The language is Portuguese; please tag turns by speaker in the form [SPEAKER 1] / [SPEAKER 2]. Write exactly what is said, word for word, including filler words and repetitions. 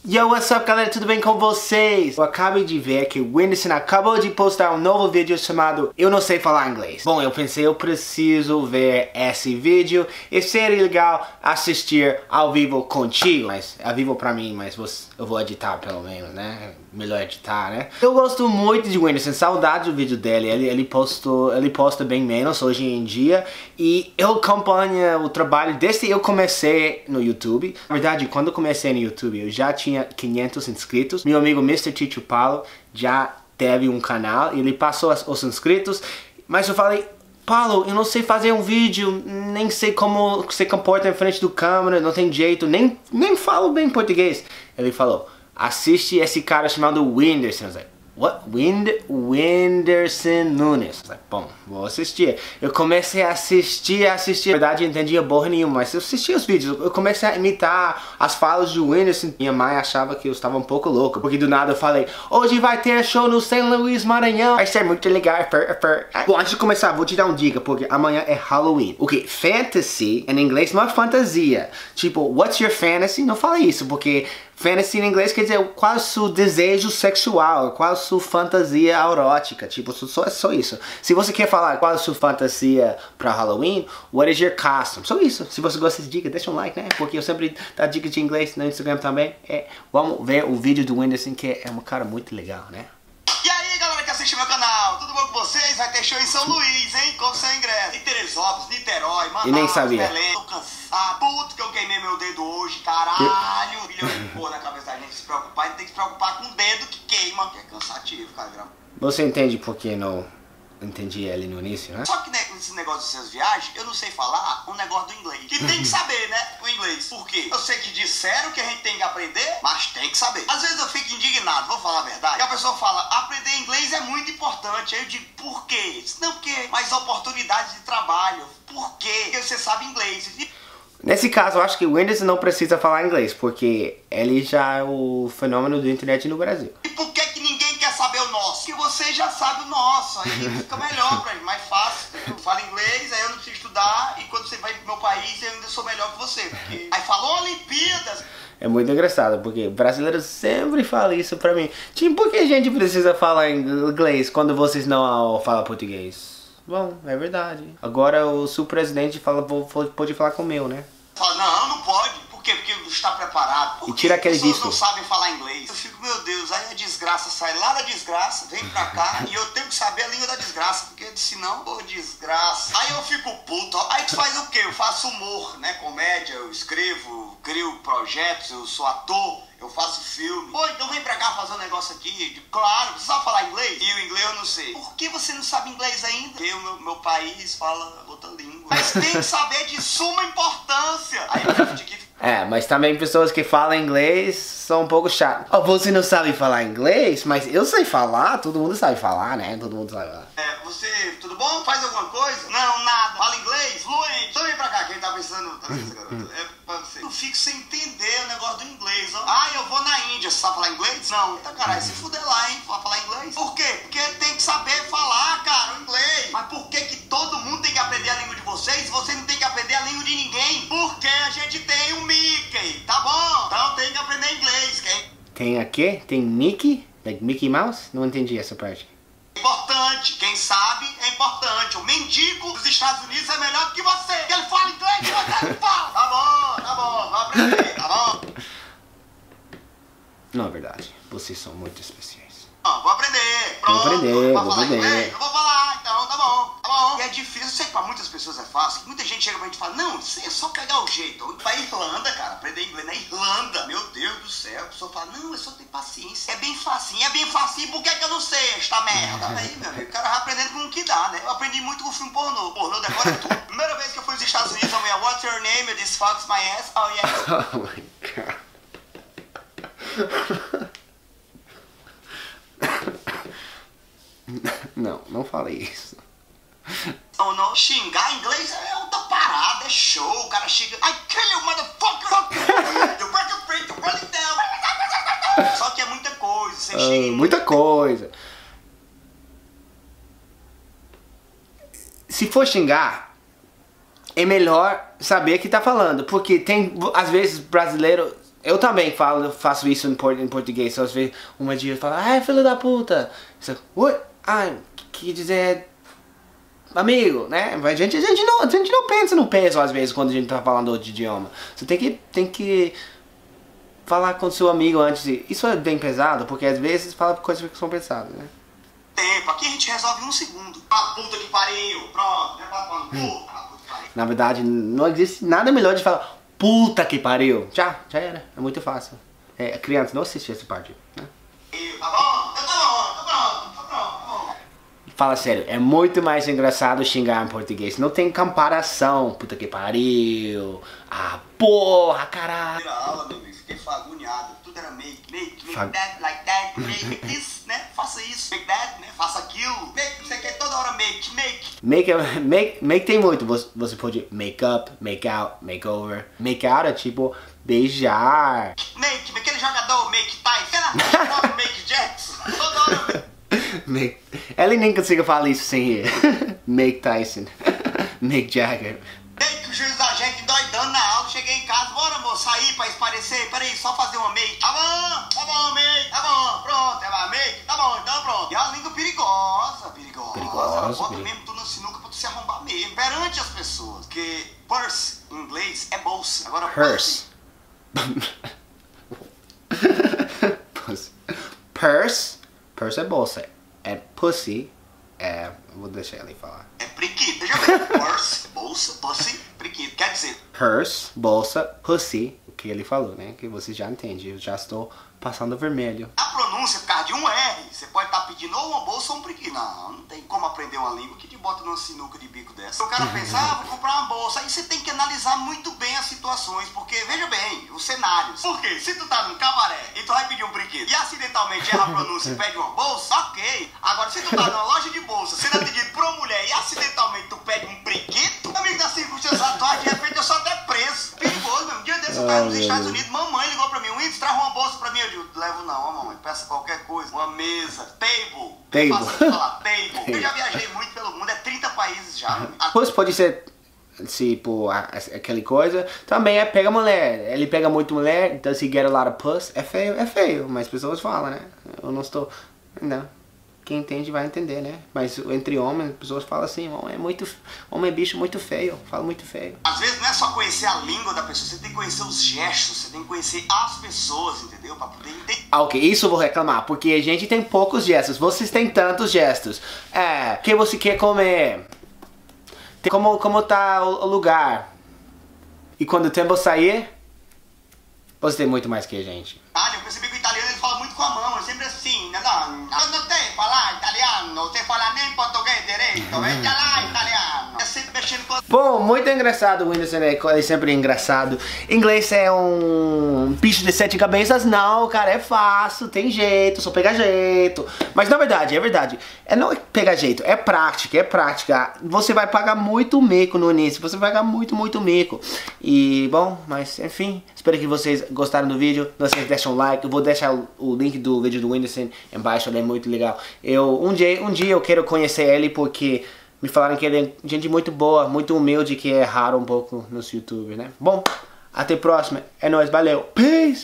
[SPEAKER 1] Yo, what's up galera, tudo bem com vocês? Eu acabei de ver que o Whindersson acabou de postar um novo vídeo chamado Eu Não Sei Falar Inglês. Bom, eu pensei, eu preciso ver esse vídeo e seria legal assistir ao vivo contigo. Mas, ao vivo pra mim, mas eu vou editar pelo menos, né? Melhor editar, né? Eu gosto muito de Whindersson, saudade do vídeo dele. Ele, ele, postou, ele posta bem menos hoje em dia. E eu acompanho o trabalho desde que eu comecei no YouTube. Na verdade, quando eu comecei no YouTube, eu já tinha quinhentos inscritos. Meu amigo mister Tito Paulo já teve um canal e ele passou os inscritos. Mas eu falei, Paulo, eu não sei fazer um vídeo, nem sei como se comporta em frente do câmera, não tem jeito, nem, nem falo bem português. Ele falou, assiste esse cara chamado Whindersson. Eu falei, what? Wind, Whindersson Nunes. Eu falei, bom, vou assistir. Eu comecei a assistir, a assistir. Na verdade, eu não entendia porra nenhuma, mas eu assisti os vídeos. Eu comecei a imitar as falas de Whindersson. Minha mãe achava que eu estava um pouco louco, porque do nada eu falei, hoje vai ter show no São Luís, Maranhão. Vai ser muito legal. Bom, antes de começar, vou te dar uma dica, porque amanhã é Halloween. O que? Fantasy, em inglês, não é fantasia. Tipo, what's your fantasy? Não fala isso, porque fantasy em inglês quer dizer qual é o seu desejo sexual, qual é a sua fantasia erótica, tipo, só, só isso. Se você quer falar qual é a sua fantasia para Halloween, what is your costume? Só isso. Se você gosta de dica, deixa um like, né? Porque eu sempre dou dicas de inglês no Instagram também. É, vamos ver o vídeo do Whindersson, que é um cara muito legal, né?
[SPEAKER 2] E aí, galera que assiste meu canal, tudo bom com vocês? Vai ter show em São Luís, hein? Com seu ingresso. Em Teresópolis, Niterói, Manaus,
[SPEAKER 1] E nem sabia.
[SPEAKER 2] Belém. Tô cansado. Puto que eu queimei meu dedo hoje, caralho. Que... Milhão de porra na cabeça da gente se preocupar. A gente tem que se preocupar com o dedo que queima. Que é cansativo, cara.
[SPEAKER 1] Você entende por que não entendi ele no início, né?
[SPEAKER 2] Só que né, nesse negócio de suas viagens, eu não sei falar um negócio do inglês. Que tem que saber, né? O inglês. Por quê? Eu sei que disseram que a gente tem que aprender, mas tem que saber. Às vezes eu fico indignado, vou falar a verdade. E a pessoa fala, aprender inglês é muito importante. Aí eu digo, por quê? Não, porque mais oportunidades de trabalho. Por quê? Porque você sabe inglês.
[SPEAKER 1] Nesse caso, eu acho que o Whindersson não precisa falar inglês, porque ele já é o fenômeno da internet no Brasil.
[SPEAKER 2] E por que que ninguém quer saber o nosso? Porque você já sabe o nosso, aí fica melhor pra gente, mais fácil. Eu falo inglês, aí eu não preciso estudar, e quando você vai pro meu país, eu ainda sou melhor que você. Porque... Aí falou Olimpíadas.
[SPEAKER 1] É muito engraçado, porque brasileiros sempre falam isso pra mim. Tipo, por que a gente precisa falar inglês quando vocês não falam português? Bom, é verdade. Agora o seu presidente fala, pode falar com o meu, né?
[SPEAKER 2] Fala, não, não pode. Por quê? Porque não está preparado. Porque
[SPEAKER 1] e tira aquele
[SPEAKER 2] as pessoas
[SPEAKER 1] visto.
[SPEAKER 2] não sabem falar inglês. Eu fico, meu Deus, aí a desgraça sai lá da desgraça, vem pra cá, e eu tenho que saber a língua da desgraça, porque senão, ô desgraça. Aí eu fico puto. Aí tu faz o quê? Eu faço humor, né? Comédia, eu escrevo, crio projetos, eu sou ator. Eu faço filme. Pô, então vem pra cá fazer um negócio aqui. Claro, você sabe falar inglês? E o inglês eu não sei. Por que você não sabe inglês ainda? Porque o meu, meu país fala outra língua. Mas tem que saber de suma importância. Aí eu fico de que...
[SPEAKER 1] É, mas também pessoas que falam inglês são um pouco chatas. Oh, você não sabe falar inglês? Mas eu sei falar, todo mundo sabe falar, né? Todo mundo sabe falar.
[SPEAKER 2] É, você, tudo bom? Faz alguma coisa? Não, nada. Fala inglês? Fluente. Então vem pra cá, quem tá pensando... Tá pensando garoto? É pra você. Eu fico sem entender o negócio do inglês, ó. Ah, eu vou na Índia, você sabe falar inglês? Não. Então, caralho, se fuder lá, hein? Pra falar inglês? Por quê? Porque tem que saber falar, cara, o inglês. Mas por que que todo mundo tem que aprender a língua de vocês e você não tem que aprender a língua de ninguém? Porque a gente tem um Mickey, tá bom? Então tem que aprender inglês, quem?
[SPEAKER 1] Tem a quê? Tem Mickey? Like Mickey Mouse? Não entendi essa parte.
[SPEAKER 2] Importante, quem sabe é importante. O mendigo dos Estados Unidos é melhor do que você. Ele fala inglês e você não fala. Tá bom, tá bom, vai aprender, tá bom?
[SPEAKER 1] Não é verdade, vocês são muito especiais.
[SPEAKER 2] Não, vou aprender, pronto.
[SPEAKER 1] Vou aprender,
[SPEAKER 2] vai
[SPEAKER 1] vou
[SPEAKER 2] falar
[SPEAKER 1] aprender.
[SPEAKER 2] Inglês? Eu vou falar, então tá bom, tá bom. E é difícil, eu sei que pra muitas pessoas é fácil. Muita gente chega pra gente e fala, não, isso é só pegar o jeito. Pra Irlanda, cara, aprender inglês na Irlanda. Meu Deus do céu, a pessoa fala, não, é só ter paciência. É bem facinho, é bem facinho, por que que eu não sei esta merda? Aí, meu amigo, o cara vai aprendendo com o que dá, né? Eu aprendi muito com o filme pornô. Pornô decora tudo. Primeira vez que eu fui nos Estados Unidos, eu falei, what's your name? Eu disse, fucks my ass. Oh, yes.
[SPEAKER 1] Oh my god. Não, não falei isso.
[SPEAKER 2] Oh, não, xingar em inglês é outra parada, é show. O cara chega, I kill you, motherfucker! You break your feet, you run it down. Só que é muita coisa, você
[SPEAKER 1] Uh,
[SPEAKER 2] chega em
[SPEAKER 1] muita coisa. Se for xingar, é melhor saber que tá falando, porque tem, às vezes, brasileiro Eu também falo, faço isso em, port em português. Só às vezes uma dia fala, ai, filho da puta. Você, oi? Ai, que dizer amigo, né? A gente, a, gente não, a gente não pensa no peso às vezes quando a gente tá falando outro idioma. Você tem que, tem que falar com seu amigo antes. De, isso é bem pesado, porque às vezes fala coisas que são pesadas, né?
[SPEAKER 2] Tempo, aqui a gente resolve em um segundo. Ah, puta que pariu, pronto, né? Hum.
[SPEAKER 1] Na verdade, não existe nada melhor de falar puta que pariu. Já, já era, é muito fácil. É, criança, não assiste essa parte, né?
[SPEAKER 2] Tá bom, tá bom, tá pronto, tá pronto, tá bom.
[SPEAKER 1] Fala sério, é muito mais engraçado xingar em português. Não tem comparação. Puta que pariu. Ah, porra, caralho.
[SPEAKER 2] Primeira aula, meu amigo, fiquei agoniado. Tudo era make, make, make Fag... that, like that, make, make this, né? Faça isso, make that, né? Faça aquilo. Make, você quer toda hora make, make.
[SPEAKER 1] Make, make, make tem muito. Você, você pode make up, make out, make over. Make out é tipo beijar.
[SPEAKER 2] Make, aquele jogador, make Tyson. Make Jackson. Toda hora.
[SPEAKER 1] Make... Ele nem consiga falar isso sem rir. Make Tyson. Make Jagger.
[SPEAKER 2] Make, o juiz da gente doidando na aula. Cheguei em casa, bora moço, sair pra esparecer. Peraí, só fazer uma make. Tá bom, tá bom, make, tá bom, pronto. É uma make, tá bom, então pronto. E a língua perigosa, perigosa.
[SPEAKER 1] Perigosa.
[SPEAKER 2] Bota mesmo tu na sinuca pra tu se arrombar mesmo. Perante as pessoas. Porque purse, em inglês, é bolsa. Agora
[SPEAKER 1] purse. Purse. Purse. Purse é bolsa. É pussy. É. Vou deixar ele falar.
[SPEAKER 2] É priquito. Veja bem. Purse, bolsa, pussy, priquito. Quer dizer.
[SPEAKER 1] Purse, bolsa, pussy. O que ele falou, né? Que você já entende. Eu já estou passando vermelho.
[SPEAKER 2] A pronúncia, por causa de um R, você pode estar pedindo ou uma bolsa ou um priquito. Não, não tem como aprender uma língua que te bota numa sinuca de bico dessa. O cara pensa, ah, vou comprar uma bolsa. Aí você tem que analisar muito bem as situações, porque, veja bem, os cenários. Por quê? Se tu tá num cabaré e tu vai pedir um brinquedo e acidentalmente erra a pronúncia e pede uma bolsa, ok. Agora, se tu tá numa loja de bolsa, sendo atendido por uma mulher e acidentalmente tu pede um brinquedo, amigo das circunstâncias atuais, de repente eu sou até preso. Perigoso, meu. Um dia desse eu tava nos Estados Unidos, mamãe ligou pra mim, o Whindersson traz uma bolsa pra mim, eu digo, levo não, mamãe, peça qualquer coisa, uma mesa, table,
[SPEAKER 1] table,
[SPEAKER 2] faço falar, table. Eu já viajei muito pelo mundo, é trinta países já.
[SPEAKER 1] Pois pode ser, tipo, aquela coisa, também é pega mulher, ele pega muito mulher, does he get a lot of puss, é feio, é feio, mas pessoas falam, né, eu não estou, não. Quem entende vai entender, né? Mas entre homens, as pessoas falam assim, homem é muito, homem é bicho muito feio, fala muito feio.
[SPEAKER 2] Às vezes não é só conhecer a língua da pessoa, você tem que conhecer os gestos, você tem que conhecer as pessoas, entendeu? Pra poder entender.
[SPEAKER 1] Ah, ok, isso eu vou reclamar, porque a gente tem poucos gestos, vocês têm tantos gestos. É, o que você quer comer? Como, como tá o, o lugar? E quando o tempo sair, você tem muito mais que a gente.
[SPEAKER 2] Ah, eu percebi que o italiano ele fala muito com a mão, é sempre assim, né? Não, quando tem falar italiano, você fala nem português direito, veja lá italiano. É sempre mexendo com...
[SPEAKER 1] Bom, muito engraçado, o Whindersson é sempre engraçado. Inglês é um bicho de sete cabeças? Não, cara, é fácil, tem jeito, só pegar jeito. Mas na verdade, é verdade, é não é pegar jeito, é prática, é prática. Você vai pagar muito mico no início, você vai pagar muito, muito mico. E, bom, mas enfim, espero que vocês gostaram do vídeo. Não esqueçam de deixar um like, eu vou deixar o link do vídeo do Whindersson embaixo, ele é muito legal. Eu, um, dia, um dia eu quero conhecer ele porque me falaram que ele é gente muito boa, muito humilde, que é raro um pouco nos YouTube, né? Bom, até a próxima, é nóis, valeu, peace!